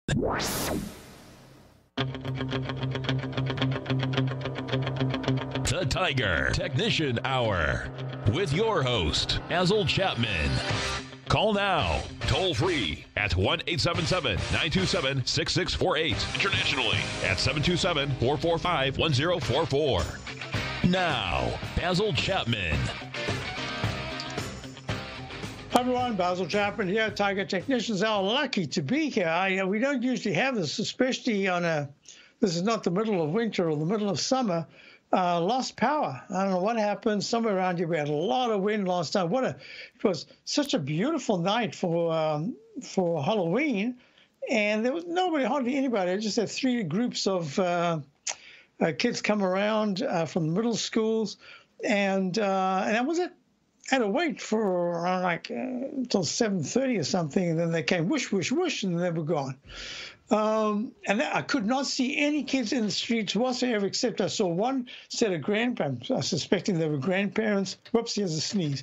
The Tiger Technician Hour with your host, Basil Chapman. Call now, toll free at 1-877-927-6648. Internationally at 727-445-1044. Now, Basil Chapman. Hi everyone, Basil Chapman here, Tiger Technicians Hour. Lucky to be here. We don't usually have this, especially this is not the middle of winter or the middle of summer. Lost power. I don't know what happened. Somewhere around here we had a lot of wind last time. It was such a beautiful night for Halloween, and there was hardly anybody. I just had three groups of kids come around from the middle schools, and that was it. I had to wait for until 7:30 or something, and then they came whoosh, whoosh, whoosh, and they were gone. And I could not see any kids in the streets whatsoever, except I saw one set of grandparents, suspecting they were grandparents. Whoops, here's a sneeze.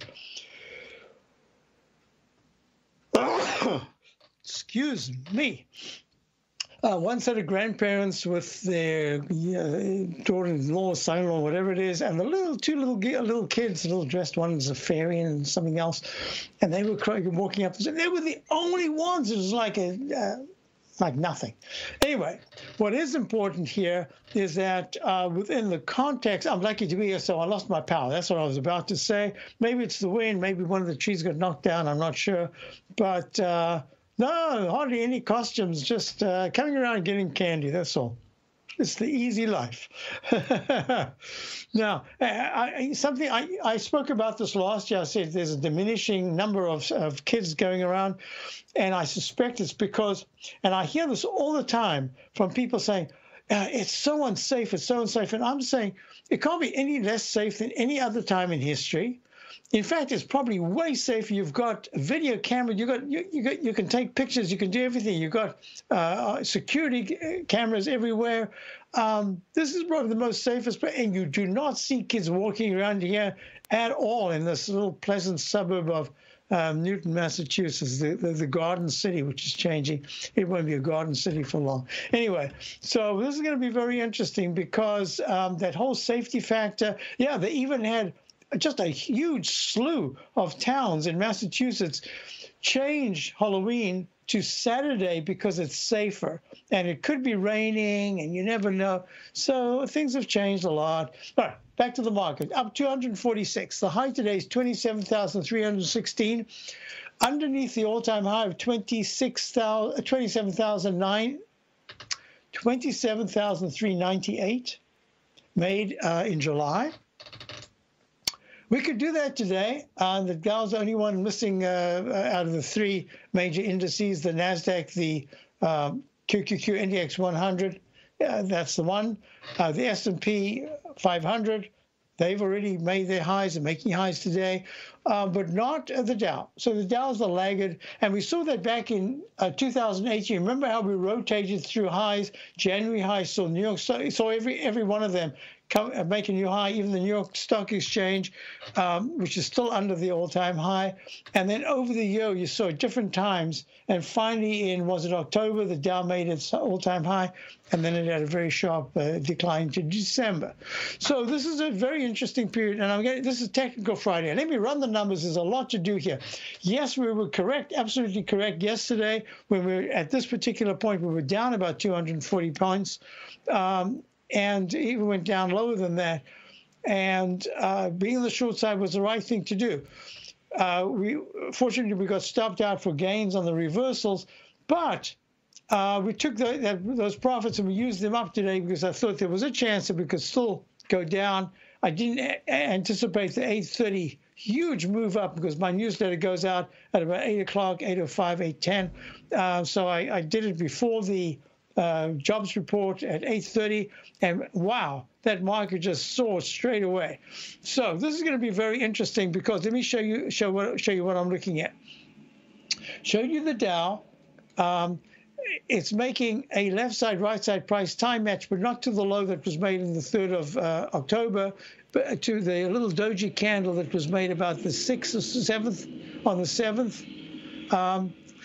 Excuse me. One set of grandparents with their daughter-in-law, son-in-law, whatever it is, and the two little kids, little dressed one as a fairy and something else, and they were walking up. They were the only ones. It was like nothing. Anyway, what is important here is that within the context, I'm lucky to be here, so I lost my power. That's what I was about to say. Maybe it's the wind. Maybe one of the trees got knocked down. I'm not sure. But no, hardly any costumes, just coming around and getting candy. That's all. It's the easy life. Now, I spoke about this last year. I said there's a diminishing number of kids going around, and I suspect it's because, and I hear this all the time from people saying, it's so unsafe, it's so unsafe. And I'm saying it can't be any less safe than any other time in history. In fact, it's probably way safer. You've got video camera. You can take pictures. You can do everything. You've got security cameras everywhere. This is probably the most safest place, and you do not see kids walking around here at all in this little pleasant suburb of Newton, Massachusetts, the Garden City, which is changing. It won't be a Garden City for long. Anyway, so this is going to be very interesting because that whole safety factor. Yeah, they even had just a huge slew of towns in Massachusetts change Halloween to Saturday because it's safer. And it could be raining, and you never know. So things have changed a lot. All right, back to the market. Up 246. The high today is 27,316. Underneath the all-time high of 27,398 made in July. We could do that today. The Dow's the only one missing out of the three major indices, the NASDAQ, the QQQ Index 100, that's the one. The S&P 500, they've already made their highs and making highs today, but not the Dow. So the Dow's the laggard, and we saw that back in 2018. Remember how we rotated through highs? January highs, saw New York, saw every one of them make a new high, even the New York Stock Exchange, which is still under the all-time high. And then over the year, you saw different times. And finally, was it October, the Dow made its all-time high, and then it had a very sharp decline to December. So this is a very interesting period. And this is Technical Friday. Let me run the numbers. There's a lot to do here. Yes, we were correct, absolutely correct yesterday. When we were at this particular point, we were down about 240 points. And even went down lower than that. And being on the short side was the right thing to do. Fortunately, we got stopped out for gains on the reversals, but we took those profits and we used them up today because I thought there was a chance that we could still go down. I didn't anticipate the 8:30 huge move up because my newsletter goes out at about 8 o'clock, 8:05, 8:10. So I did it before the jobs report at 8:30, and wow, that market just soared straight away. So this is going to be very interesting because let me show you what I'm looking at. Showed you the Dow. It's making a left side, right side price time match, but not to the low that was made in the 3rd of October, but to the little doji candle that was made about the 6th or 7th on the 7th.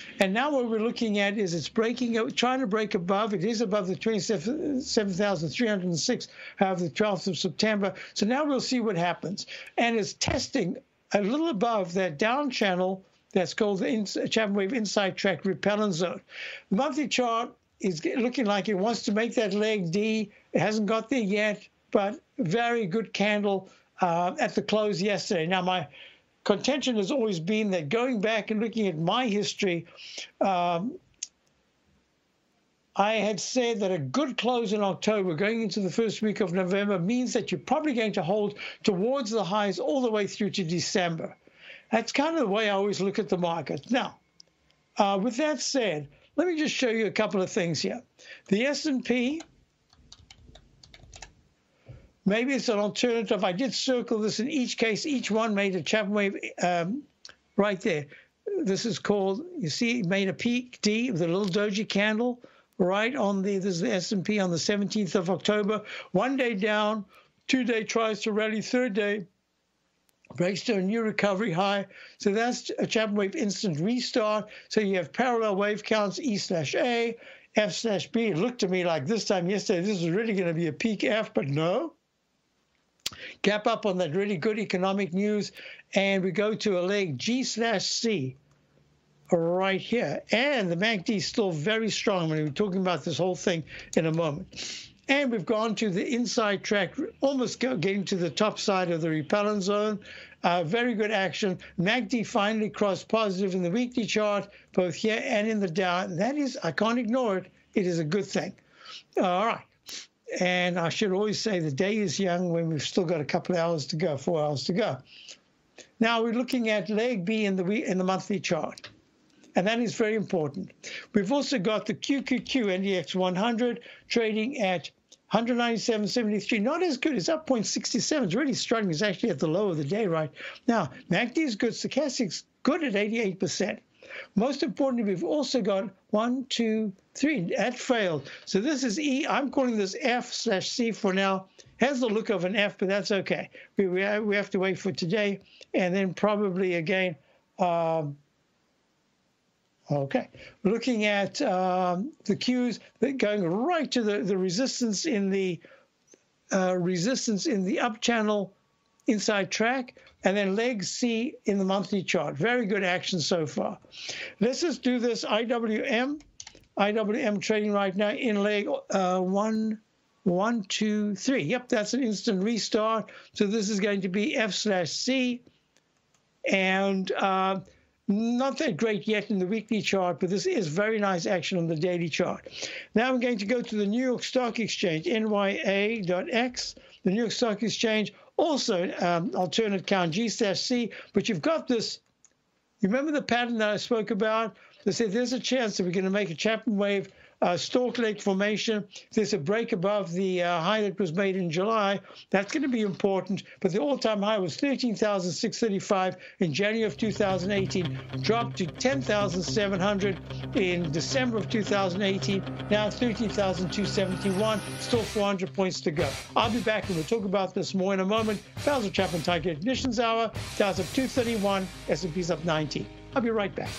And now what we're looking at is it's trying to break above. It is above the 27,306, however, the 12th of September. So now we'll see what happens. And it's testing a little above that down channel that's called the ChapmanWave Inside Track Repellent Zone. The monthly chart is looking like it wants to make that leg D. It hasn't got there yet, but very good candle at the close yesterday. Now, my contention has always been that going back and looking at my history, I had said that a good close in October going into the first week of November means that you're probably going to hold towards the highs all the way through to December. That's kind of the way I always look at the market. Now, with that said, let me just show you a couple of things here. The S&P, maybe it's an alternative. I did circle this in each case. Each one made a ChapmanWave right there. This is called, you see, it made a peak D with a little doji candle right on this is the S&P on the 17th of October. 1 day down, 2 day tries to rally, third day breaks to a new recovery high. So that's a ChapmanWave instant restart. So you have parallel wave counts, E/A, F/B. It looked to me like this time yesterday, this was really going to be a peak F, but no. Gap up on that really good economic news. And we go to a leg G/C right here. And the MACD is still very strong. We're talking about this whole thing in a moment. And we've gone to the inside track, almost getting to the top side of the repellent zone. Very good action. MACD finally crossed positive in the weekly chart, both here and in the down. That is, I can't ignore it. It is a good thing. All right. And I should always say the day is young when we've still got a couple of hours to go, 4 hours to go. Now we're looking at leg B in the monthly chart. And that is very important. We've also got the QQQ NDX 100 trading at 197.73. Not as good. It's up 0.67. It's really struggling. It's actually at the low of the day right now. MACD is good. Stochastic's good at 88%. Most importantly, we've also got 1, 2, 3. That failed. So this is E. I'm calling this F/C for now. Has the look of an F, but that's okay. We have to wait for today. And then probably again, okay, looking at the Qs, going right to the resistance in the up channel inside track, and then leg C in the monthly chart. Very good action so far. Let's just do this IWM trading right now in leg 1, 2, 3. Yep, that's an instant restart. So this is going to be F/C, and not that great yet in the weekly chart, but this is very nice action on the daily chart. Now I'm going to go to the New York Stock Exchange, NYA.X. The New York Stock Exchange, also alternate count G/C, but you've got this. You remember the pattern that I spoke about? They said there's a chance that we're going to make a ChapmanWave stalk leg formation. There's a break above the high that was made in July. That's going to be important. But the all-time high was 13,635 in January of 2018, dropped to 10,700 in December of 2018. Now 13,271, still 400 points to go. I'll be back and we'll talk about this more in a moment. Basil Chapman Tiger Ignitions Hour. Dow's up 231, S&P's up 19. I'll be right back.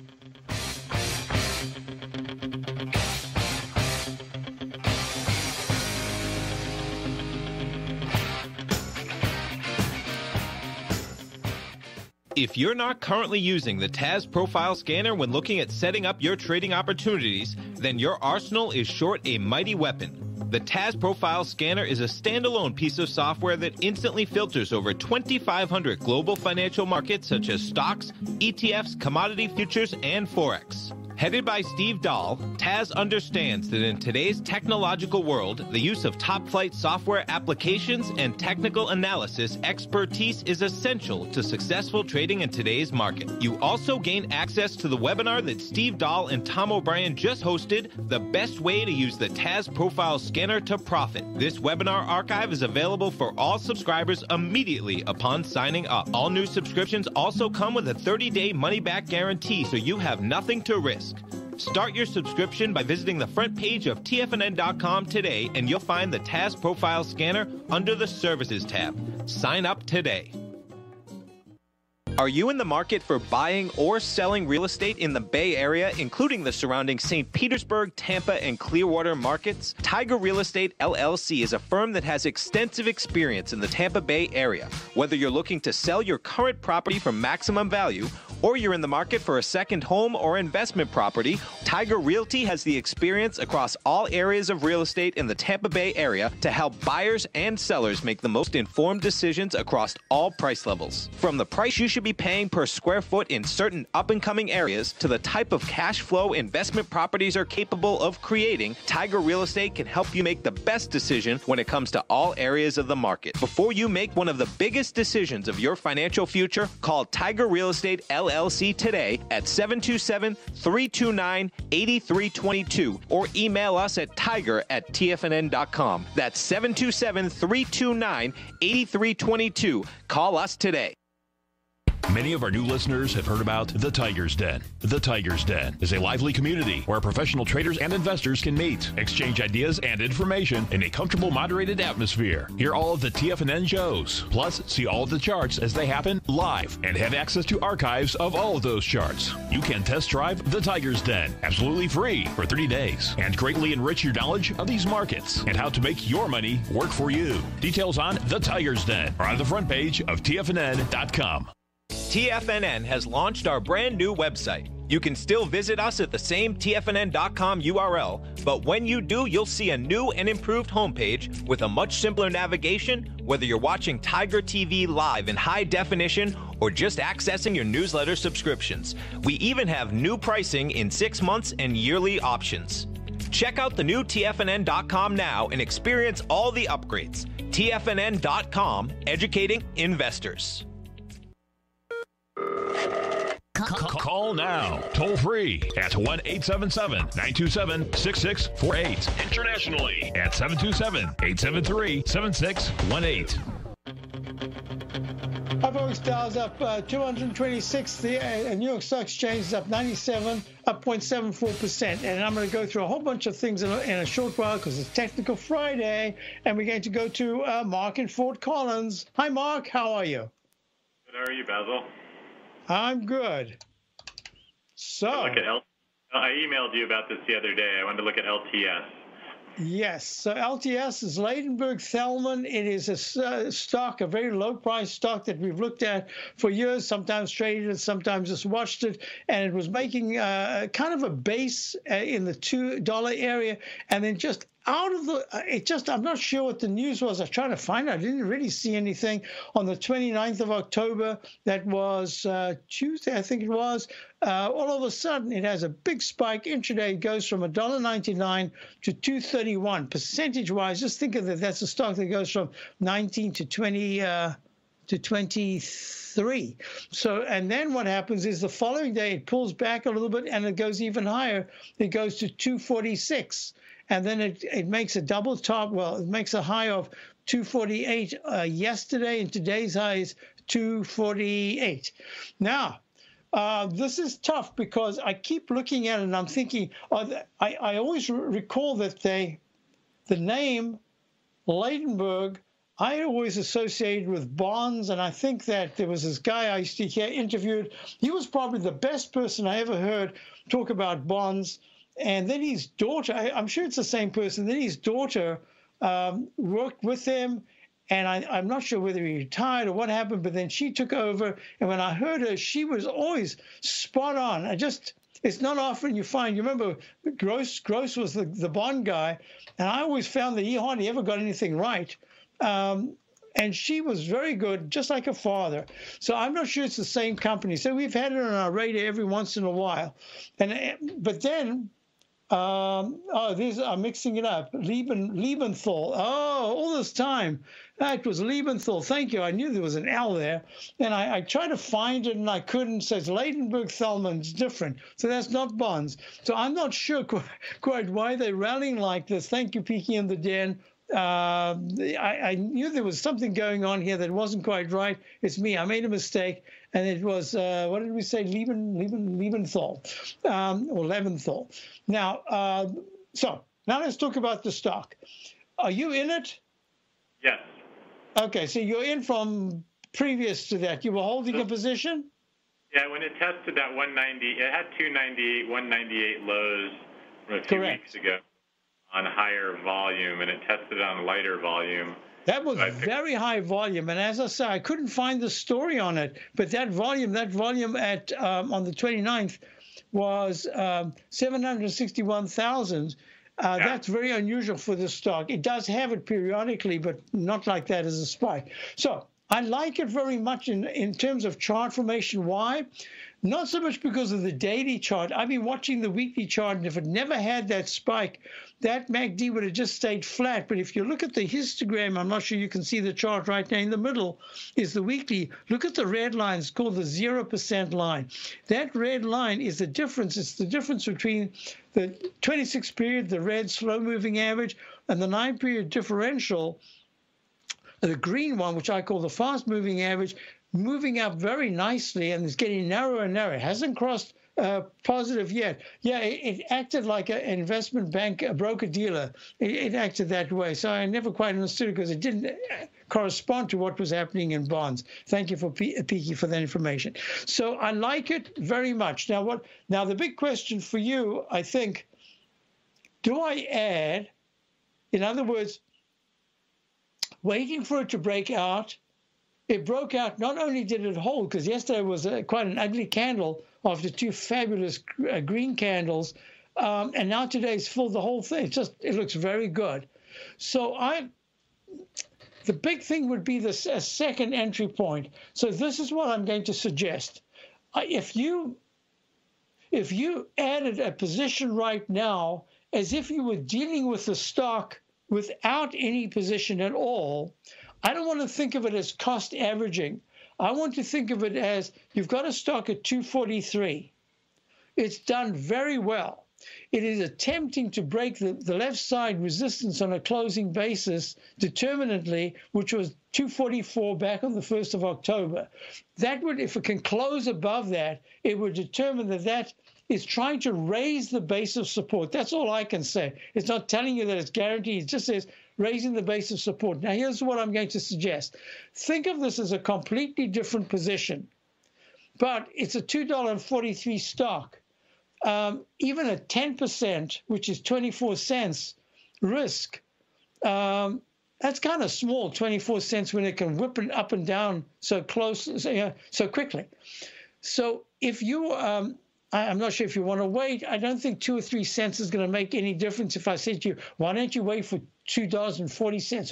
If you're not currently using the TAS Profile Scanner when looking at setting up your trading opportunities, then your arsenal is short a mighty weapon. The TAS Profile Scanner is a standalone piece of software that instantly filters over 2,500 global financial markets such as stocks, ETFs, commodity futures, and Forex. Headed by Steve Dahl, TAS understands that in today's technological world, the use of top-flight software applications and technical analysis expertise is essential to successful trading in today's market. You also gain access to the webinar that Steve Dahl and Tom O'Brien just hosted, The Best Way to Use the TAS Profile Scanner to Profit. This webinar archive is available for all subscribers immediately upon signing up. All new subscriptions also come with a 30-day money-back guarantee, so you have nothing to risk. Start your subscription by visiting the front page of TFNN.com today, and you'll find the TAS Profile Scanner under the Services tab. Sign up today. Are you in the market for buying or selling real estate in the Bay Area, including the surrounding St. Petersburg, Tampa, and Clearwater markets? Tiger Real Estate LLC is a firm that has extensive experience in the Tampa Bay area. Whether you're looking to sell your current property for maximum value, or you're in the market for a second home or investment property, Tiger Realty has the experience across all areas of real estate in the Tampa Bay area to help buyers and sellers make the most informed decisions across all price levels. From the price you should be paying per square foot in certain up-and-coming areas to the type of cash flow investment properties are capable of creating, Tiger Real Estate can help you make the best decision when it comes to all areas of the market. Before you make one of the biggest decisions of your financial future, call Tiger Real Estate LLC today at 727-329-8322 or email us at tiger@tfnn.com. That's 727-329-8322. Call us today. Many of our new listeners have heard about The Tiger's Den. The Tiger's Den is a lively community where professional traders and investors can meet, exchange ideas and information in a comfortable, moderated atmosphere. Hear all of the TFNN shows, plus see all of the charts as they happen live and have access to archives of all of those charts. You can test drive The Tiger's Den absolutely free for 30 days and greatly enrich your knowledge of these markets and how to make your money work for you. Details on The Tiger's Den are on the front page of TFNN.com. TFNN has launched our brand new website. You can still visit us at the same TFNN.com URL, but when you do, you'll see a new and improved homepage with a much simpler navigation, whether you're watching Tiger TV live in high definition or just accessing your newsletter subscriptions. We even have new pricing in 6 months and yearly options. Check out the new TFNN.com now and experience all the upgrades. TFNN.com, educating investors. Call now, toll free at 1-877-927-6648. Internationally at 727-873-7618. Up Oaks Dow's up 226. The New York Stock Exchange is up 97, up 0.74%. And I'm going to go through a whole bunch of things in a short while because it's Technical Friday. And we're going to go to Mark in Fort Collins. Hi, Mark. How are you? Good. How are you, Basil? I'm good. So I emailed you about this the other day. I wanted to look at LTS. Yes. So LTS is Ladenburg-Thalmann. It is a stock, a very low-price stock that we've looked at for years, sometimes traded it, sometimes just watched it. And it was making kind of a base in the $2 area and then just out of the, I'm not sure what the news was. I was trying to find out. I didn't really see anything on the 29th of October. That was Tuesday, I think it was. All of a sudden, it has a big spike. Intraday it goes from $1.99 to $2.31. Percentage-wise, just think of that. That's a stock that goes from 19 to 20 to 23. So, and then what happens is the following day it pulls back a little bit and it goes even higher. It goes to 246. And then it makes a double top. Well, it makes a high of 248 yesterday, and today's high is 248. Now, this is tough because I keep looking at it and I'm thinking, I always recall that the name Ladenburg, I always associated with bonds, and I think that there was this guy I used to hear interviewed. He was probably the best person I ever heard talk about bonds. And then his daughter, I'm sure it's the same person, then his daughter worked with him, and I'm not sure whether he retired or what happened, but then she took over, and when I heard her, she was always spot on. It's not often you find, you remember Gross was the bond guy, and I always found that he hardly ever got anything right. And she was very good, just like her father. So I'm not sure it's the same company. So we've had it on our radar every once in a while. But then, I'm mixing it up. Liebenthal. Oh, all this time. That was Liebenthal. Thank you. I knew there was an L there. And I tried to find it and I couldn't. It says Ladenburg-Thalmann is different. So that's not bonds. So I'm not sure quite why they're rallying like this. Thank you, Peaky in the Den. I knew there was something going on here that wasn't quite right. It's me. I made a mistake. And it was, what did we say, Liebenthal, or Leventhal. Now, so now let's talk about the stock. Are you in it? Yes. Okay, so you're in from previous to that? You were holding a position? Yeah, when it tested that 190, it had 298, 198 lows from a few weeks ago on higher volume, and it tested on lighter volume. That was very high volume, and as I say, I couldn't find the story on it. But that volume at on the 29th was 761,000. That's very unusual for this stock. It does have it periodically, but not like that as a spike. So I like it very much in terms of chart formation. Why? Not so much because of the daily chart. I've been watching the weekly chart, and if it never had that spike, that MACD would have just stayed flat. But if you look at the histogram, I'm not sure you can see the chart right now. In the middle is the weekly. Look at the red line. It's called the 0% line. That red line is the difference. It's the difference between the 26 period, the red slow-moving average, and the 9-period differential, the green one, which I call the fast-moving average, moving up very nicely, and it's getting narrower and narrower. It hasn't crossed positive yet. Yeah, it acted like an investment bank, a broker-dealer. It acted that way. So I never quite understood it because it didn't correspond to what was happening in bonds. Thank you for Peaky for that information. So I like it very much. Now, the big question for you, I think, do I add, in other words, waiting for it to break out? It broke out. Not only did it hold, because yesterday was quite an ugly candle after two fabulous green candles, and now today's full the whole thing. It looks very good. So the big thing would be a second entry point. So this is what I'm going to suggest. If you added a position right now, as if you were dealing with the stock without any position at all, I don't want to think of it as cost averaging. I want to think of it as you've got a stock at 243. It's done very well. It is attempting to break the left side resistance on a closing basis determinately, which was 244 back on the 1st of October. That would, if it can close above that, it would determine that is trying to raise the base of support. That's all I can say. It's not telling you that it's guaranteed. It just says raising the base of support. Now, here's what I'm going to suggest. Think of this as a completely different position, but it's a $2.43 stock. Even a 10%, which is 24 cents risk, that's kind of small, 24 cents, when it can whip it up and down so close, so quickly. So if you, I'm not sure if you want to wait. I don't think 2 or 3 cents is going to make any difference if I said to you, why don't you wait for $2.40 or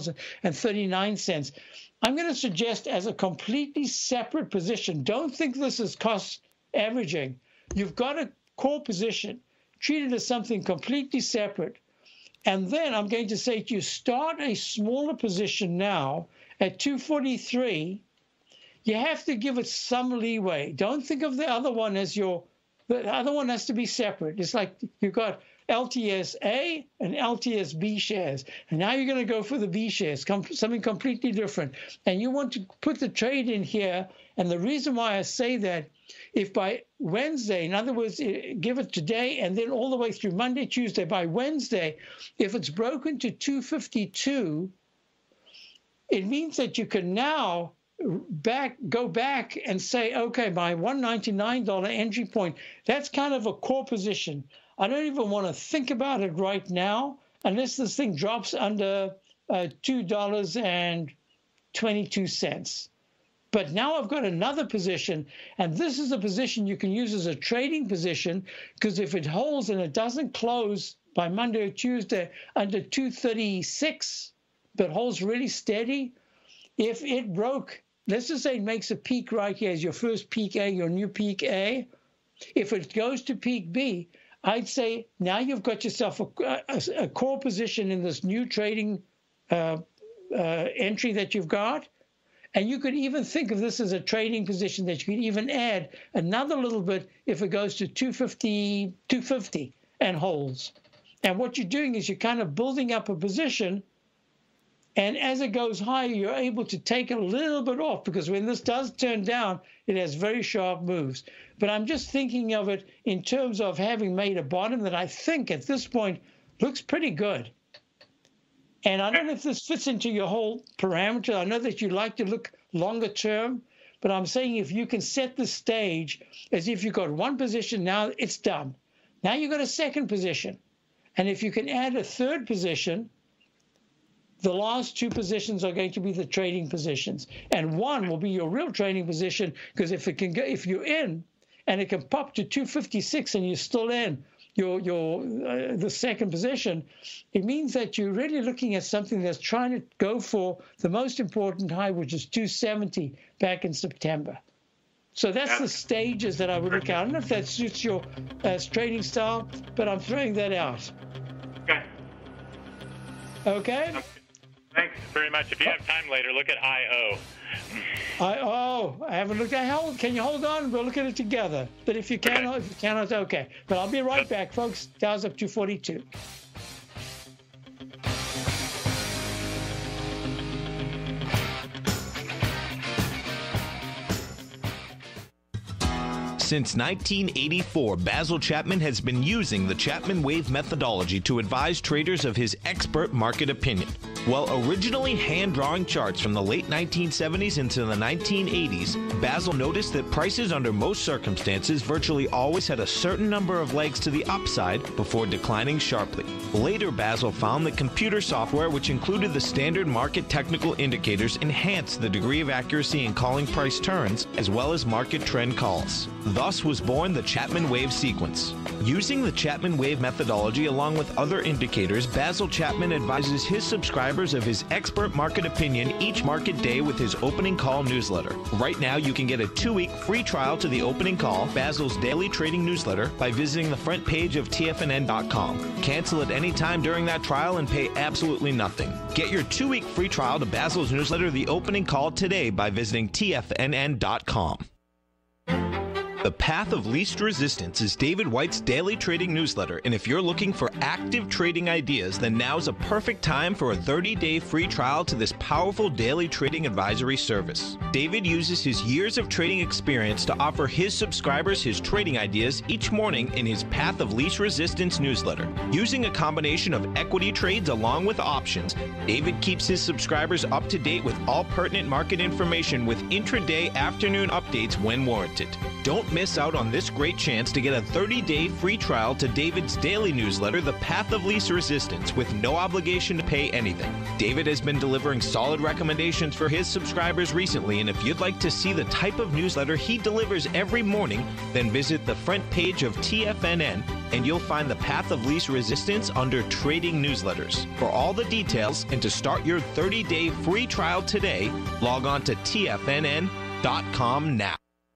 $2.39? I'm going to suggest as a completely separate position. Don't think this is cost averaging. You've got a core position. Treat it as something completely separate. And then I'm going to say to you, start a smaller position now at 243. You have to give it some leeway. Don't think of the other one as the other one has to be separate. It's like you've got LTS-A and LTS-B shares. And now you're going to go for the B shares, something completely different. And you want to put the trade in here. And the reason why I say that, if by Wednesday, in other words, give it today and then all the way through Monday, Tuesday, by Wednesday, if it's broken to 252, it means that you can now go back and say, okay, my $199 entry point, that's kind of a core position. I don't even want to think about it right now unless this thing drops under $2.22. But now I've got another position, and this is a position you can use as a trading position, because if it holds and it doesn't close by Monday or Tuesday under 236, but holds really steady, if it broke, let's just say it makes a peak right here as your first peak A, your new peak A. If it goes to peak B, I'd say now you've got yourself a core position in this new trading entry that you've got. And you could even think of this as a trading position that you could even add another little bit if it goes to 250 and holds. And what you're doing is you're kind of building up a position. And as it goes higher, you're able to take a little bit off, because when this does turn down, it has very sharp moves. But I'm just thinking of it in terms of having made a bottom that I think at this point looks pretty good. And I don't know if this fits into your whole parameter. I know that you like to look longer term. But I'm saying if you can set the stage as if you've got one position, now it's done. Now you've got a second position. And if you can add a third position, the last two positions are going to be the trading positions. And one will be your real trading position, because if it can go, if you're in and it can pop to 256 and you're still in the second position, it means that you're really looking at something that's trying to go for the most important high, which is 270 back in September. So that's the stages that I would look at. I don't know if that suits your trading style, but I'm throwing that out. Okay. Okay? Thanks very much. If you have time later, look at IO. I haven't looked at it. Can you hold on? We'll look at it together. But if you cannot, okay. But I'll be right back, folks. Dow's up 242. Since 1984, Basil Chapman has been using the ChapmanWave methodology to advise traders of his expert market opinion. While originally hand-drawing charts from the late 1970s into the 1980s, Basil noticed that prices under most circumstances virtually always had a certain number of legs to the upside before declining sharply. Later, Basil found that computer software, which included the standard market technical indicators, enhanced the degree of accuracy in calling price turns as well as market trend calls. Thus was born the ChapmanWave sequence. Using the ChapmanWave methodology along with other indicators, Basil Chapman advises his subscribers of his expert market opinion each market day with his opening call newsletter. Right now, you can get a 2-week free trial to the opening call, Basil's daily trading newsletter, by visiting the front page of TFNN.com. Cancel at any time during that trial and pay absolutely nothing. Get your 2-week free trial to Basil's newsletter, The Opening Call, today by visiting TFNN.com. The Path of Least Resistance is David White's daily trading newsletter, and if you're looking for active trading ideas, then now's a perfect time for a 30-day free trial to this powerful daily trading advisory service. David uses his years of trading experience to offer his subscribers his trading ideas each morning in his Path of Least Resistance newsletter. Using a combination of equity trades along with options, David keeps his subscribers up to date with all pertinent market information with intraday afternoon updates when warranted. Don't miss out on this great chance to get a 30-day free trial to David's daily newsletter, The Path of Least Resistance, with no obligation to pay anything. David has been delivering solid recommendations for his subscribers recently, and if you'd like to see the type of newsletter he delivers every morning, then visit the front page of TFNN, and you'll find The Path of Least Resistance under Trading Newsletters. For all the details and to start your 30-day free trial today, log on to TFNN.com now.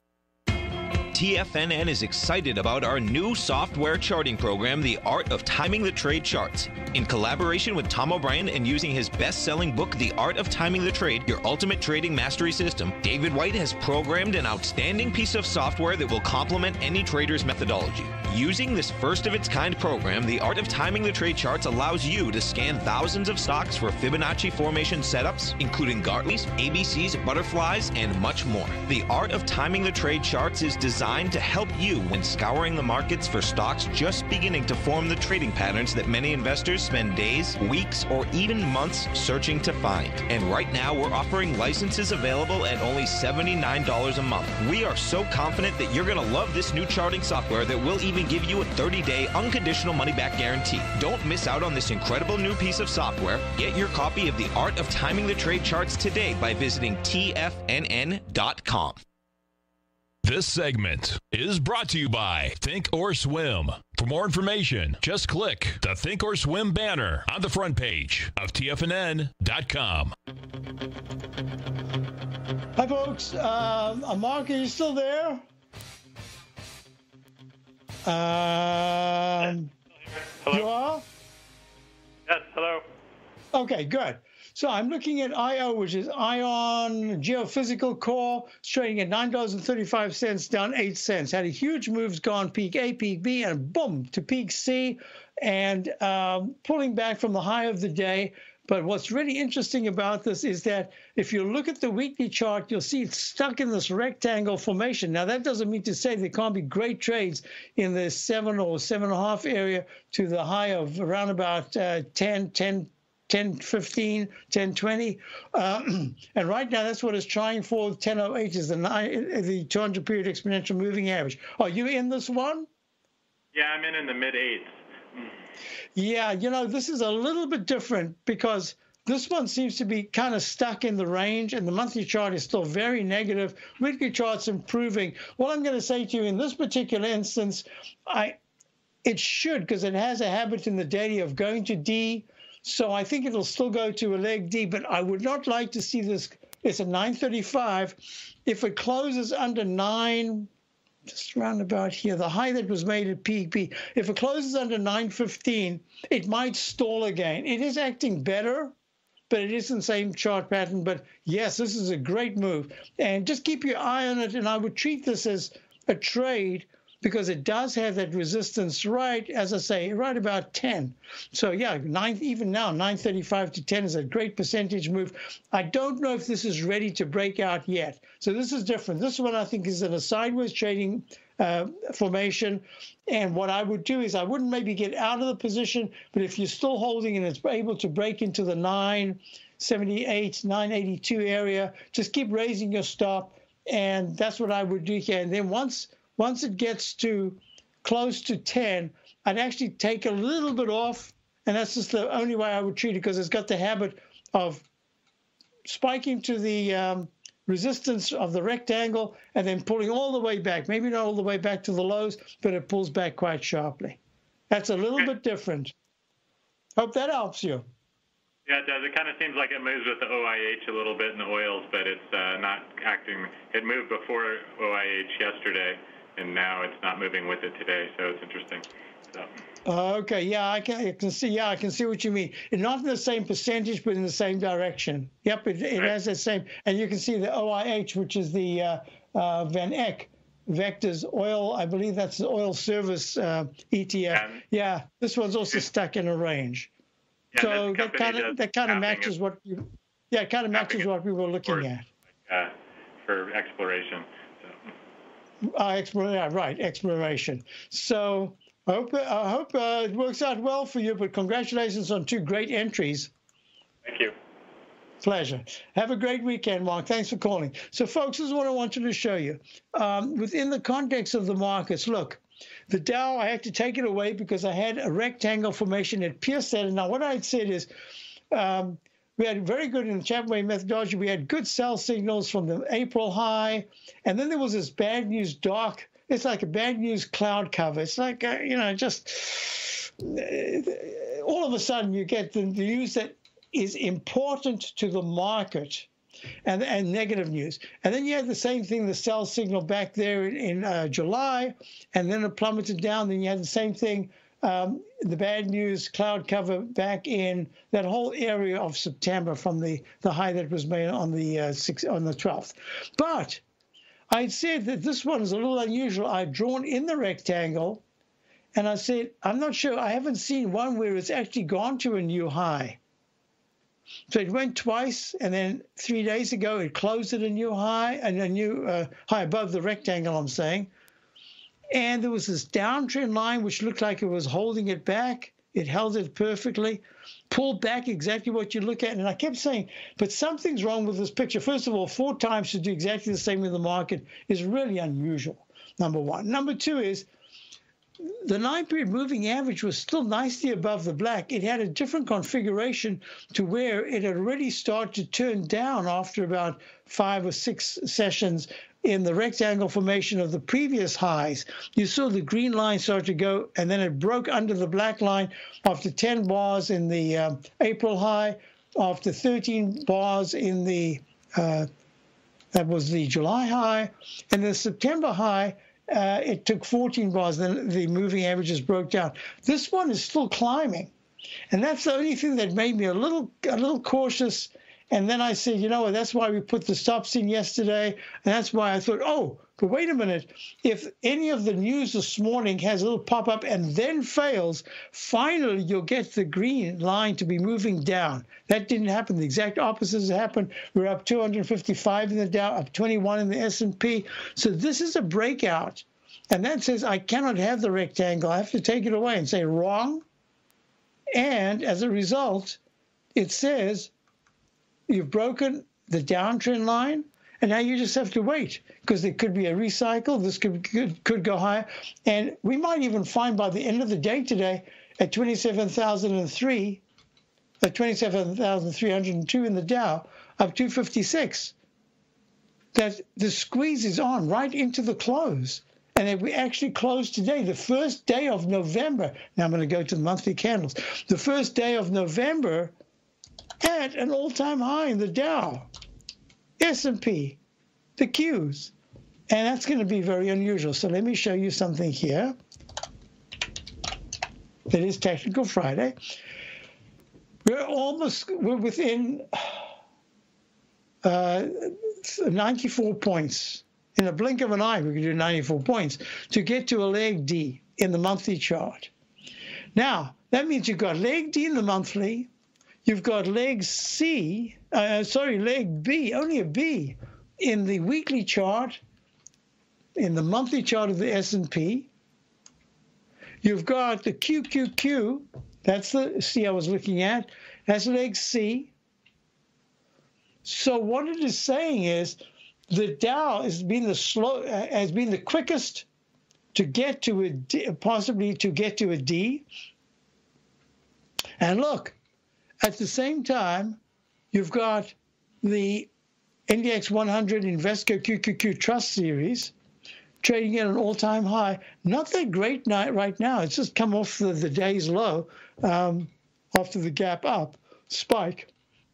TFNN is excited about our new software charting program, The Art of Timing the Trade Charts. In collaboration with Tom O'Brien and using his best-selling book, The Art of Timing the Trade, Your Ultimate Trading Mastery System, David White has programmed an outstanding piece of software that will complement any trader's methodology. Using this first-of-its-kind program, The Art of Timing the Trade Charts allows you to scan thousands of stocks for Fibonacci formation setups, including Gartleys, ABCs, butterflies, and much more. The Art of Timing the Trade Charts is designed to help you when scouring the markets for stocks just beginning to form the trading patterns that many investors spend days, weeks, or even months searching to find. And right now, we're offering licenses available at only $79 a month. We are so confident that you're going to love this new charting software that will even give you a 30-day unconditional money-back guarantee. Don't miss out on this incredible new piece of software. Get your copy of The Art of Timing the Trade Charts today by visiting TFNN.com. This segment is brought to you by Think or Swim. For more information, just click the Think or Swim banner on the front page of TFNN.com. Hi, folks. Mark, are you still there? Hello. You are? Yes, hello. Okay, good. So I'm looking at IO, which is Ion Geophysical Core, it's trading at $9.35, down 8 cents. Had a huge move, gone peak A, peak B, and boom, to peak C, and pulling back from the high of the day. But what's really interesting about this is that if you look at the weekly chart, you'll see it's stuck in this rectangle formation. Now, that doesn't mean to say there can't be great trades in the 7 or 7.5 area to the high of around about 10 10.15, 10.20. And right now, that's what it's trying for. 10.08 is the 200 period exponential moving average. Are you in this one? Yeah, I'm in the mid-8s. Yeah, you know, this is a little bit different because this one seems to be kind of stuck in the range, and the monthly chart is still very negative. Weekly chart's improving. What I'm going to say to you in this particular instance, it should, because it has a habit in the daily of going to D, so I think it'll still go to a leg D, but I would not like to see this. It's a 935. If it closes under 9, just round about here, the high that was made at PEP, if it closes under 915, it might stall again. It is acting better, but it isn't the same chart pattern. But yes, this is a great move. And just keep your eye on it, and I would treat this as a trade because it does have that resistance right, as I say, right about 10. So yeah, even now, 935 to 10 is a great percentage move. I don't know if this is ready to break out yet. So this is different. This one I think is in a sideways trading formation. And what I would do is I wouldn't maybe get out of the position, but if you're still holding and it's able to break into the 978, 982 area, just keep raising your stop. And that's what I would do here. And then once it gets to close to 10, I'd actually take a little bit off, and that's just the only way I would treat it because it's got the habit of spiking to the resistance of the rectangle and then pulling all the way back. Maybe not all the way back to the lows, but it pulls back quite sharply. That's a little bit different. Hope that helps you. Yeah, it does. It kind of seems like it moves with the OIH a little bit in the oils, but it's not acting. It moved before OIH yesterday, and now it's not moving with it today, so it's interesting. So. Okay, yeah, I can see. Yeah, I can see what you mean. It's not in the same percentage, but in the same direction. Yep, it has that same, and you can see the OIH, which is the Van Eck Vectors oil. I believe that's the oil service ETF. Yeah, this one's also stuck in a range. Yeah, so that kind of matches what you. Yeah, it kind of matches what we were looking at. For exploration. Exploration. So I hope it works out well for you, but congratulations on 2 great entries. Thank you. Pleasure. Have a great weekend, Mark. Thanks for calling. So, folks, this is what I wanted to show you. Within the context of the markets, look, the Dow, I had to take it away because I had a rectangle formation that pierced that. And now what I had said is we had very good in the ChapmanWave methodology. We had good sell signals from the April high. And then there was this bad news dark. It's like a bad news cloud cover. It's like, just all of a sudden you get the news that is important to the market and negative news. And then you had the same thing, the sell signal back there in July, and then it plummeted down. Then you had the same thing, the bad news cloud cover back in that whole area of September from the high that was made on the 12th. But I said that this one is a little unusual. I'd drawn in the rectangle, and I said, I'm not sure. I haven't seen one where it's actually gone to a new high. So it went twice, and then 3 days ago it closed at a new high, and a new high above the rectangle, I'm saying. And there was this downtrend line which looked like it was holding it back. It held it perfectly, pulled back exactly what you look at. And I kept saying, but something's wrong with this picture. First of all, 4 times to do exactly the same in the market is really unusual, number one. Number two is the 9-period moving average was still nicely above the black. It had a different configuration to where it had already started to turn down after about 5 or 6 sessions in the rectangle formation of the previous highs. You saw the green line start to go, and then it broke under the black line after 10 bars in the April high, after 13 bars in the, that was the July high, and the September high, it took 14 bars, then the moving averages broke down. This one is still climbing, and that's the only thing that made me a little cautious. And then I said, you know what, that's why we put the stops in yesterday, and that's why I thought, oh, but wait a minute, if any of the news this morning has a little pop-up and then fails, finally you'll get the green line to be moving down. That didn't happen. The exact opposite has happened. We're up 255 in the Dow, up 21 in the S&P. So this is a breakout, and that says I cannot have the rectangle. I have to take it away and say wrong, and as a result, it says you've broken the downtrend line, and now you just have to wait because there could be a recycle. This could go higher. And we might even find by the end of the day today at 27,003, at 27,302 in the Dow, up 256, that the squeeze is on right into the close. And if we actually close today, the first day of November, now I'm going to go to the monthly candles, the first day of November at an all-time high in the Dow, S&P, the Qs. And that's going to be very unusual. So let me show you something here. That is Technical Friday. We're within 94 points. In a blink of an eye, we can do 94 points to get to a leg D in the monthly chart. Now, that means you've got leg D in the monthly, you've got leg B, only a B in the weekly chart, in the monthly chart of the S&P. You've got the QQQ, that's the C I was looking at, that's leg C. So what it is saying is the Dow has been the quickest to get to a D, possibly to get to a D. And look, at the same time, you've got the NDX 100 Invesco QQQ Trust Series trading at an all-time high. Not that great night right now. It's just come off the day's low after the gap up spike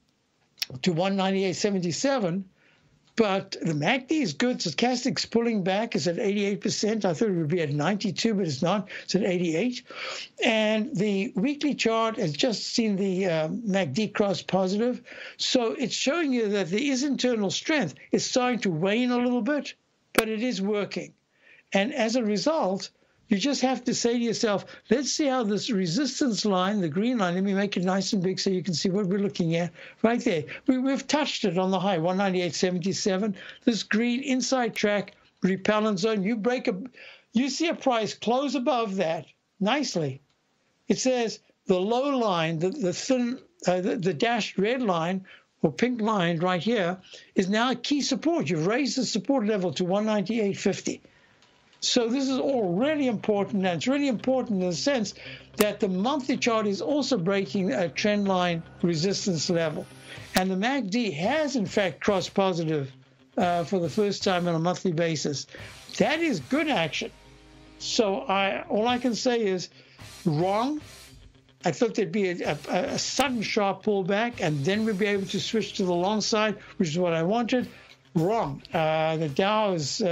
to 198.77. But the MACD is good. Stochastic's pulling back. It's at 88%. I thought it would be at 92, but it's not. It's at 88. And the weekly chart has just seen the MACD cross positive. So it's showing you that there is internal strength. It's starting to wane a little bit, but it is working. And as a result, you just have to say to yourself, let's see how this resistance line, the green line, let me make it nice and big so you can see what we're looking at right there. We've touched it on the high, 198.77. This green inside track repellent zone, you see a price close above that nicely. It says the low line, the thin, the dashed red line or pink line right here is now a key support. You've raised the support level to 198.50. So this is all really important, and it's really important in the sense that the monthly chart is also breaking a trend line resistance level. And the MACD has, in fact, crossed positive for the first time on a monthly basis. That is good action. So all I can say is wrong. I thought there'd be a sudden sharp pullback, and then we'd be able to switch to the long side, which is what I wanted. Wrong. The Dow is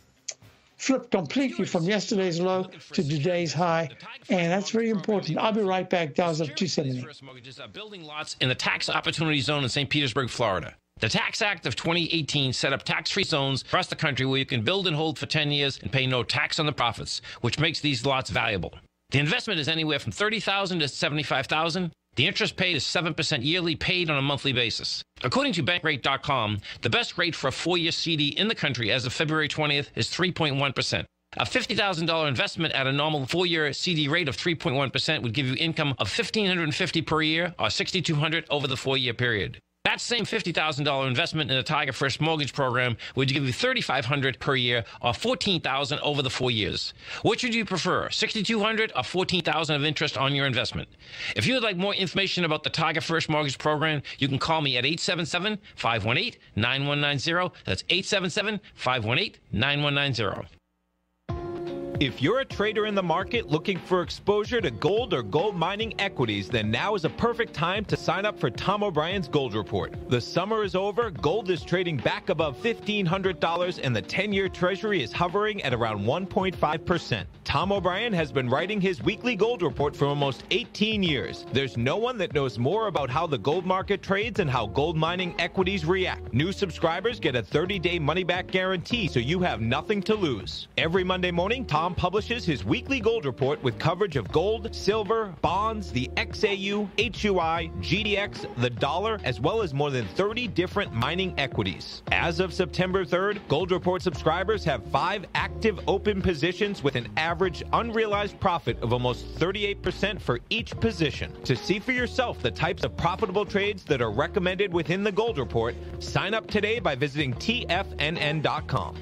flipped completely from yesterday's low to today's high, and that's very important. I'll be right back. Dow's up 270. Mortgages are building lots in the tax opportunity zone in St. Petersburg, Florida. The Tax Act of 2018 set up tax-free zones across the country where you can build and hold for 10 years and pay no tax on the profits, which makes these lots valuable. The investment is anywhere from $30,000 to $75,000. The interest paid is 7% yearly, paid on a monthly basis. According to Bankrate.com, the best rate for a 4-year CD in the country as of February 20th is 3.1%. A $50,000 investment at a normal 4-year CD rate of 3.1% would give you income of $1,550 per year or $6,200 over the 4-year period. That same $50,000 investment in the Tiger First Mortgage Program would give you $3,500 per year or $14,000 over the 4 years. Which would you prefer, $6,200 or $14,000 of interest on your investment? If you would like more information about the Tiger First Mortgage Program, you can call me at 877-518-9190. That's 877-518-9190. If you're a trader in the market looking for exposure to gold or gold mining equities, then now is a perfect time to sign up for Tom O'Brien's Gold Report. The summer is over, gold is trading back above $1,500, and the 10-year Treasury is hovering at around 1.5%. Tom O'Brien has been writing his weekly gold report for almost 18 years. There's no one that knows more about how the gold market trades and how gold mining equities react. New subscribers get a 30-day money-back guarantee, so you have nothing to lose. Every Monday morning, Tom publishes his weekly gold report with coverage of gold, silver, bonds, the XAU, HUI, GDX, the dollar, as well as more than 30 different mining equities. As of September 3rd, Gold Report subscribers have 5 active open positions with an average average unrealized profit of almost 38% for each position. To see for yourself the types of profitable trades that are recommended within the Gold Report, sign up today by visiting TFNN.com.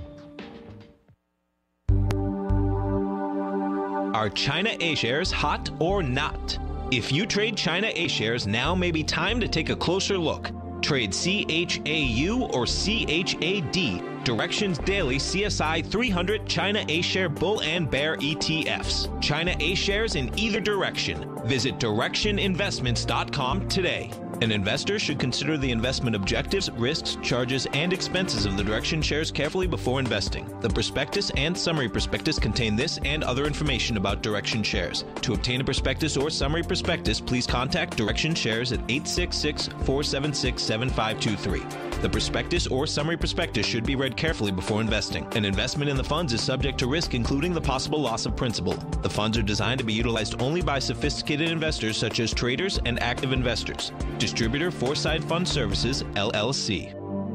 Are China A shares hot or not? If you trade China A shares, now may be time to take a closer look. Trade CHAU or CHAD, Directions Daily CSI 300 China A Share Bull and Bear ETFs. China A shares in either direction. Visit directioninvestments.com today. An investor should consider the investment objectives, risks, charges, and expenses of the Direction shares carefully before investing. The prospectus and summary prospectus contain this and other information about Direction shares. To obtain a prospectus or summary prospectus, please contact Direction shares at 866-476-7523. The prospectus or summary prospectus should be read carefully before investing. An investment in the funds is subject to risk, including the possible loss of principal. The funds are designed to be utilized only by sophisticated investors such as traders and active investors. Distributor Foreside Fund Services, LLC.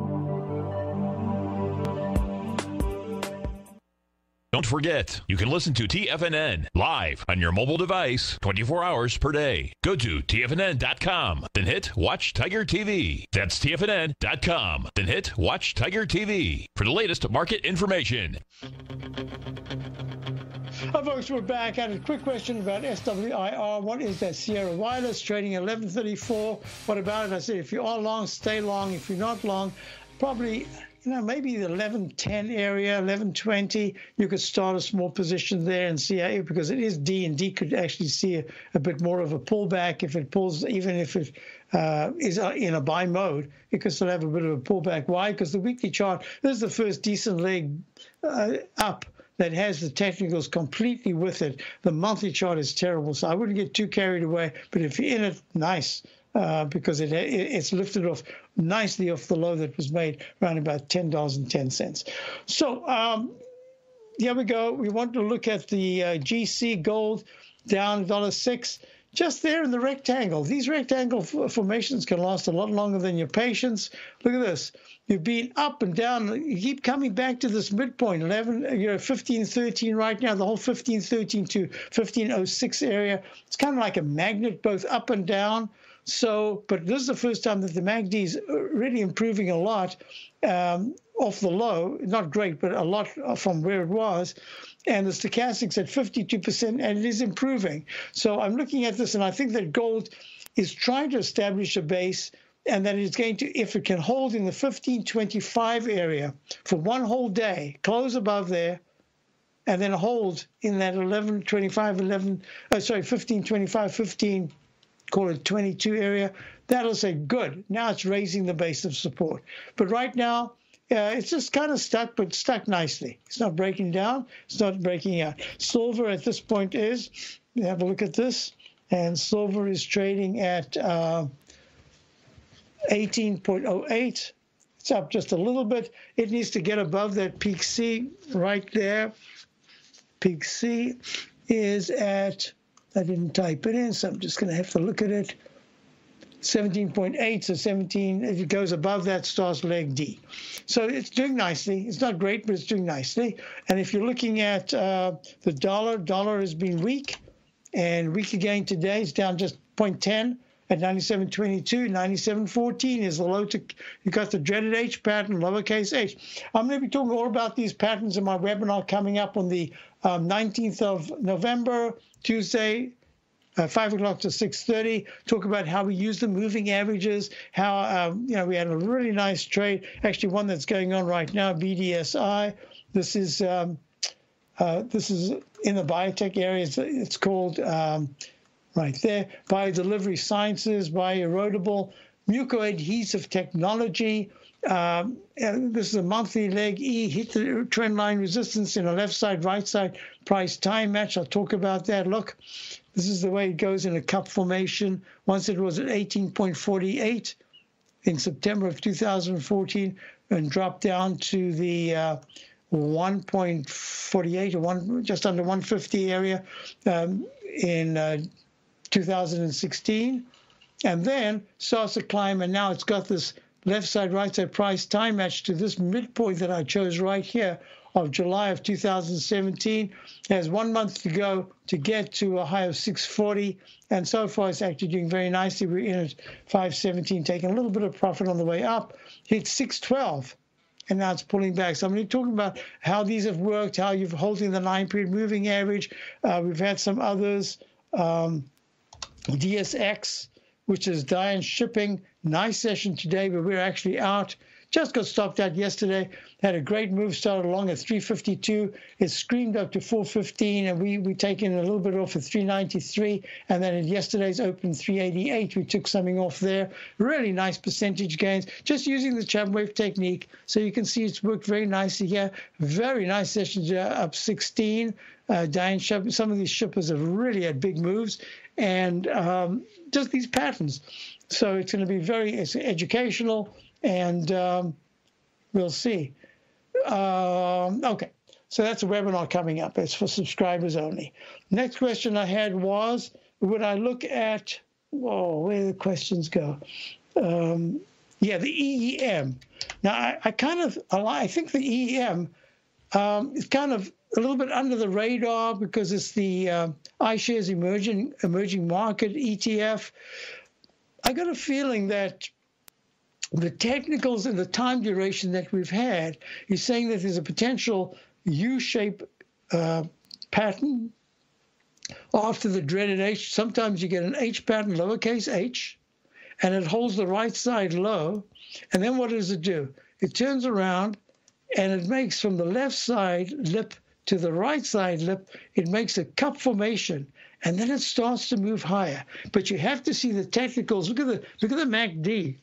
Don't forget, you can listen to TFNN live on your mobile device 24 hours per day. Go to TFNN.com, then hit Watch Tiger TV. That's TFNN.com, then hit Watch Tiger TV for the latest market information. Hi, folks, we're back. I had a quick question about SWIR. What is that? Sierra Wireless trading at 1134. What about it? I said, if you are long, stay long. If you're not long, probably, maybe the 1110 area, 1120. You could start a small position there and see how, because it is D, and D could actually see a bit more of a pullback if it pulls, even if it is in a buy mode. It could still have a bit of a pullback. Why? Because the weekly chart, this is the first decent leg up that has the technicals completely with it. The monthly chart is terrible, so I wouldn't get too carried away. But if you're in it, nice, because it's lifted off nicely off the low that was made around about $10.10. So here we go. We want to look at the GC gold down $1.06. Just there in the rectangle. These rectangle formations can last a lot longer than your patience. Look at this. You've been up and down. You keep coming back to this midpoint. 1513 right now. The whole 1513 to 1506 area. It's kind of like a magnet, both up and down. So, but this is the first time that the MACD is really improving a lot off the low. Not great, but a lot from where it was. And the stochastic's at 52%, and it is improving. So I'm looking at this, and I think that gold is trying to establish a base, and that it's going to, if it can hold in the 1525 area for one whole day, close above there, and then hold in that 1525, 15, call it 22 area, that'll say, good, now it's raising the base of support. But right now, it's just kind of stuck, but stuck nicely. It's not breaking down. It's not breaking out. Silver at this point is, have a look at this, and silver is trading at 18.08. It's up just a little bit. It needs to get above that peak C right there. Peak C is at, I didn't type it in, so I'm just going to have to look at it. 17.8 to 17, if it goes above that, starts leg D. So it's doing nicely. It's not great, but it's doing nicely. And if you're looking at the dollar has been weak, and weak again today. It's down just 0.10 at 97.22. 97.14 is the low to, you got the dreaded H pattern, lowercase h. I'm going to be talking all about these patterns in my webinar coming up on the 19th of November, Tuesday, 5 o'clock to 6:30, talk about how we use the moving averages, how, we had a really nice trade, actually one that's going on right now, BDSI. This is in the biotech area. It's called, right there, Biodelivery Sciences, Bioerodible, Mucoadhesive Technology. This is a monthly leg E, hit the trend line resistance in a left side, right side, price time match. I'll talk about that. Look. This is the way it goes in a cup formation. Once it was at 18.48 in September of 2014 and dropped down to the 1.48 or just under 150 area in 2016. And then starts to climb, and now it's got this left side, right side price time match to this midpoint that I chose right here of July of 2017. It has 1 month to go to get to a high of 640, and so far it's actually doing very nicely. We're in at 517, taking a little bit of profit on the way up. Hit 612. And now it's pulling back. So I'm going to be talking about how these have worked, how you're holding the 9-period moving average. We've had some others. DSX, which is Diane Shipping. Nice session today, but we're actually out. Just got stopped out yesterday. Had a great move, started along at 352. It screamed up to 415, and we taken a little bit off at 393. And then in yesterday's open 388, we took something off there. Really nice percentage gains, just using the ChapmanWave technique. So you can see it's worked very nicely here. Very nice sessions up 16. Diane Shipping, some of these shippers have really had big moves, and just these patterns. So it's going to be it's educational. And we'll see. Okay, so that's a webinar coming up. It's for subscribers only. Next question I had was, would I look at, where did the questions go? The EEM. Now, I think the EEM is kind of a little bit under the radar because it's the iShares emerging market ETF. I got a feeling that the technicals and the time duration that we've had is saying that there's a potential U-shape pattern after the dreaded H. Sometimes you get an H pattern, lowercase h, and it holds the right side low. And then what does it do? It turns around and it makes from the left side lip to the right side lip, it makes a cup formation. And then it starts to move higher. But you have to see the technicals. Look at the MACD.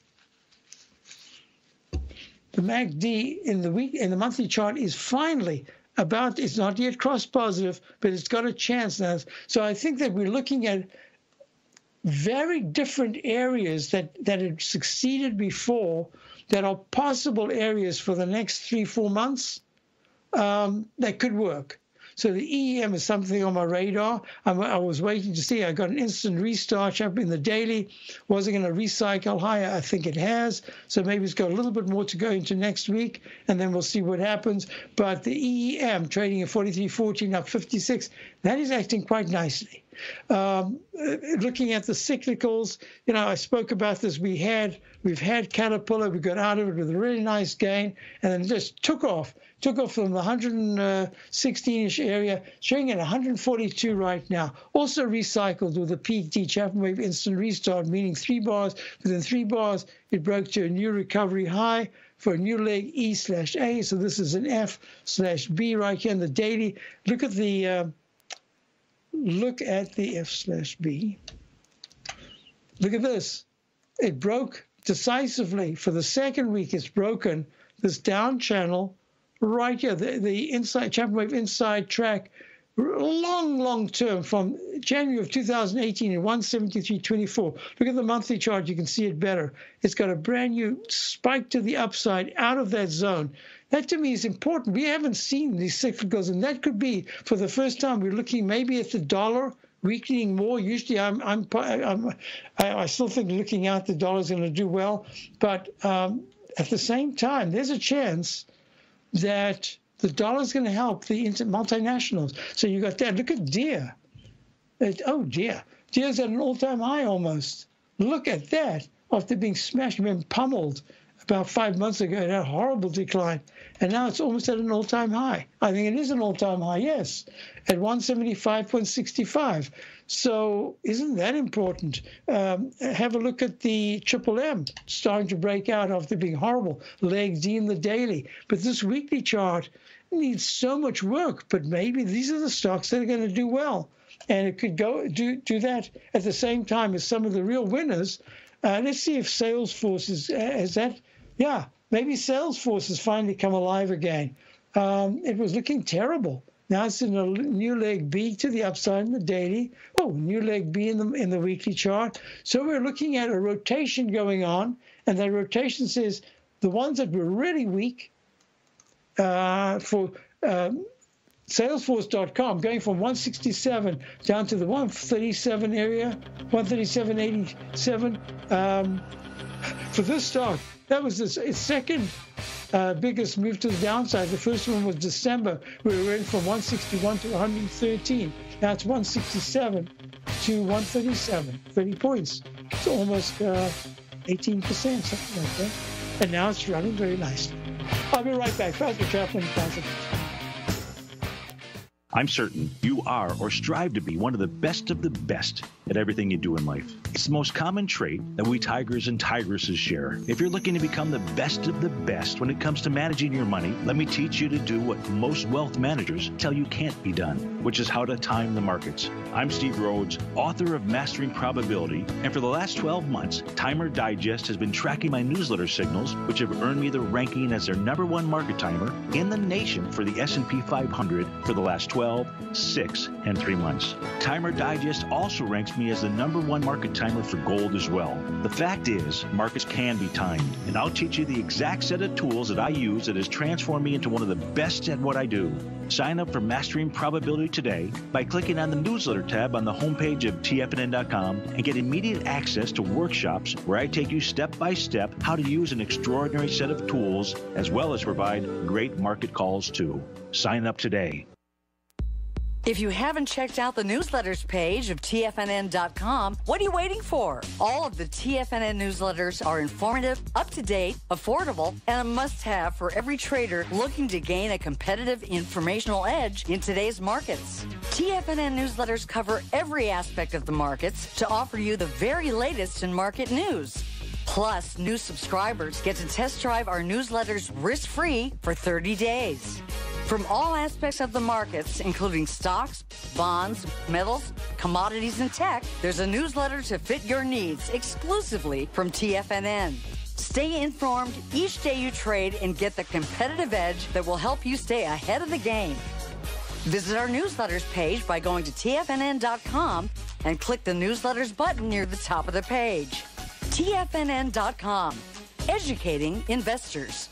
The MACD in the monthly chart is finally it's not yet cross positive, but it's got a chance now. So I think that we're looking at very different areas that had succeeded before that are possible areas for the next 3-4 months that could work. So the EEM is something on my radar. I was waiting to see. I got an instant restart up in the daily. Was it going to recycle higher? I think it has. So maybe it's got a little bit more to go into next week, and then we'll see what happens. But the EEM trading at 43.14 up 56, that is acting quite nicely. Looking at the cyclicals, I spoke about this. We've had Caterpillar. We got out of it with a really nice gain, and then just took off from the 116-ish area, showing at 142 right now. Also recycled with the PT, ChapmanWave Instant Restart, meaning 3 bars. Within 3 bars, it broke to a new recovery high for a new leg E/A. So this is an F/B right here in the daily. Look at the F/B. Look at this. It broke decisively. For the second week, it's broken this down channel right here, the inside ChapmanWave inside track, long term from January of 2018 at 173.24. Look at the monthly chart, you can see it better. It's got a brand new spike to the upside out of that zone. That to me is important. We haven't seen these cyclicals, and that could be for the first time. We're looking maybe at the dollar weakening more. Usually, I still think looking out the dollar's going to do well, but at the same time, there's a chance that the dollar's going to help the multinationals. So you got that. Look at Deere. Deere's at an all-time high almost. Look at that. After being smashed, been pummeled about 5 months ago, it had a horrible decline. And now it's almost at an all-time high. I think it is an all-time high, yes, at 175.65. So isn't that important? Have a look at the M, starting to break out after being horrible. Leg D in the daily. But this weekly chart needs so much work, but maybe these are the stocks that are going to do well. And it could go do that at the same time as some of the real winners. Let's see if Salesforce is that. Yeah, maybe Salesforce has finally come alive again. It was looking terrible. Now it's in a new leg B to the upside in the daily. Oh, new leg B in the weekly chart. So we're looking at a rotation going on, and that rotation says the ones that were really weak for Salesforce.com, going from 167 down to the 137 area, 137.87. For this stock, that was its second biggest move to the downside. The first one was December, where we went from 161 to 113. Now it's 167 to 137, 30 points. It's almost 18%, something like that. And now it's running very nicely. I'll be right back. Basil Chapman, Basil. I'm certain you are or strive to be one of the best at everything you do in life. It's the most common trait that we tigers and tigresses share. If you're looking to become the best of the best when it comes to managing your money, let me teach you to do what most wealth managers tell you can't be done, which is how to time the markets. I'm Steve Rhodes, author of Mastering Probability, and for the last 12 months, Timer Digest has been tracking my newsletter signals, which have earned me the ranking as their #1 market timer in the nation for the S&P 500 for the last 12, 6, and 3 months. Timer Digest also ranks me as the #1 market timer for gold as well. The fact is, markets can be timed, and I'll teach you the exact set of tools that I use that has transformed me into one of the best at what I do. Sign up for Mastering Probability today by clicking on the newsletter tab on the homepage of TFNN.com and get immediate access to workshops where I take you step by step how to use an extraordinary set of tools as well as provide great market calls too. Sign up today. If you haven't checked out the newsletters page of TFNN.com, what are you waiting for? All of the TFNN newsletters are informative, up-to-date, affordable, and a must-have for every trader looking to gain a competitive informational edge in today's markets. TFNN newsletters cover every aspect of the markets to offer you the very latest in market news. Plus, new subscribers get to test drive our newsletters risk-free for 30 days. From all aspects of the markets, including stocks, bonds, metals, commodities, and tech, there's a newsletter to fit your needs exclusively from TFNN. Stay informed each day you trade and get the competitive edge that will help you stay ahead of the game. Visit our newsletters page by going to TFNN.com and click the newsletters button near the top of the page. TFNN.com, educating investors.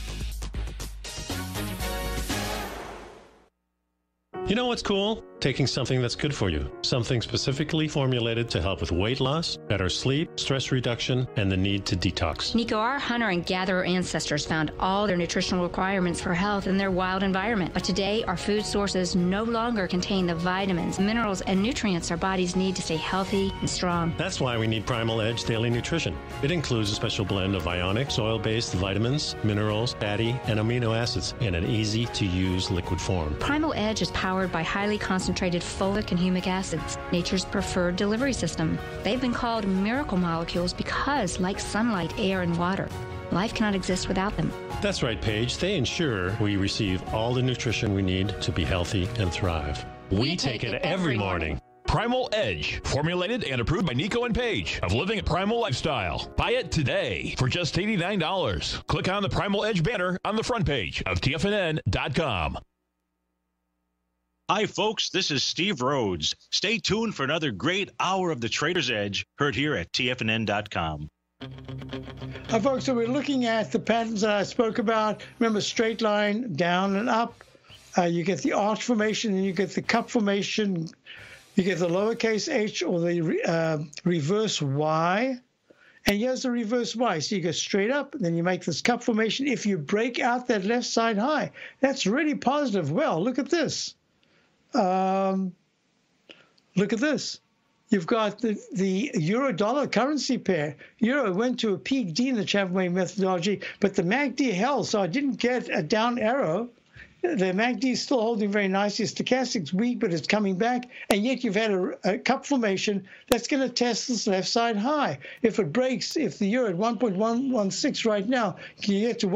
You know what's cool? Taking something that's good for you. Something specifically formulated to help with weight loss, better sleep, stress reduction, and the need to detox. Nico, our hunter and gatherer ancestors found all their nutritional requirements for health in their wild environment. But today, our food sources no longer contain the vitamins, minerals, and nutrients our bodies need to stay healthy and strong. That's why we need Primal Edge Daily Nutrition. It includes a special blend of ionic, soil-based vitamins, minerals, fatty, and amino acids in an easy-to-use liquid form. Primal Edge is powered by highly concentrated folic and humic acids, nature's preferred delivery system. They've been called miracle molecules because, like sunlight, air, and water, life cannot exist without them. That's right, Paige. They ensure we receive all the nutrition we need to be healthy and thrive. We take it every morning. Primal Edge, formulated and approved by Nico and Paige of Living a Primal Lifestyle. Buy it today for just $89. Click on the Primal Edge banner on the front page of TFNN.com. Hi, folks. This is Steve Rhodes. Stay tuned for another great hour of the Trader's Edge, heard here at TFNN.com. Folks, so we're looking at the patterns that I spoke about. Remember, straight line, down and up. You get the arch formation, and you get the cup formation. You get the lowercase h or the reverse Y. And here's the reverse Y. So you go straight up, and then you make this cup formation. If you break out that left side high, that's really positive. Well, look at this. Look at this. You've got the euro-dollar currency pair. Euro went to a peak D in the ChapmanWave methodology, but the MACD held, so I didn't get a down arrow. The MACD is still holding very nicely. Stochastic's weak, but it's coming back, and yet you've had a cup formation that's going to test this left side high. If it breaks, if the euro at 1.116 right now, can you get to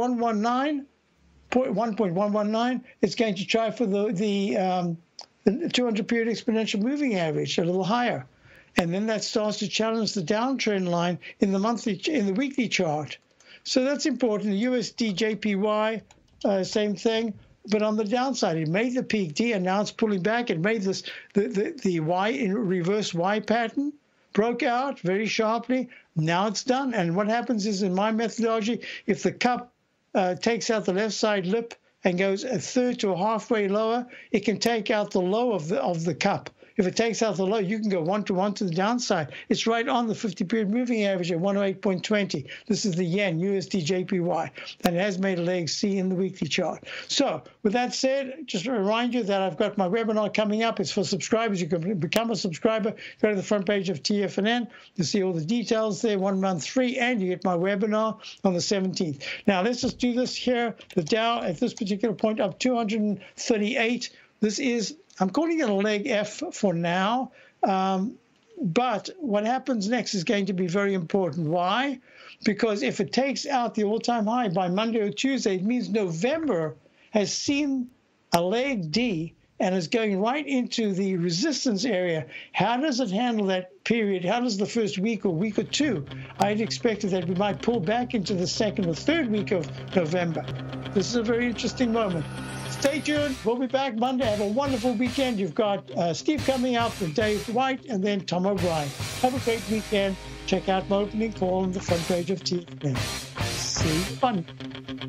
1.119? It's going to try for the 200-period exponential moving average, a little higher. And then that starts to challenge the downtrend line in the weekly chart. So that's important. The USD JPY, same thing, but on the downside, it made the peak D, and now it's pulling back. It made this the Y in reverse Y pattern, broke out very sharply. Now it's done. And what happens is, in my methodology, if the cup takes out the left side lip and goes a third to a halfway lower, it can take out the low of the cup. if it takes out the low, you can go 1-to-1 to the downside. It's right on the 50-period moving average at 108.20. This is the yen, USD, JPY, and it has made a leg C in the weekly chart. So with that said, just to remind you that I've got my webinar coming up. It's for subscribers. You can become a subscriber. Go to the front page of TFNN to see all the details there, 1 month free, and you get my webinar on the 17th. Now, let's just do this here. The Dow at this particular point up 238. This is, I'm calling it a leg F for now, but what happens next is going to be very important. Why? Because if it takes out the all-time high by Monday or Tuesday, it means November has seen a leg D and is going right into the resistance area. How does it handle that period? How does the first week or two? I'd expected that we might pull back into the second or third week of November. This is a very interesting moment. Stay tuned. We'll be back Monday. Have a wonderful weekend. You've got Steve coming up with Dave White and then Tom O'Brien. Have a great weekend. Check out my opening call on the front page of TFNN. See you fun.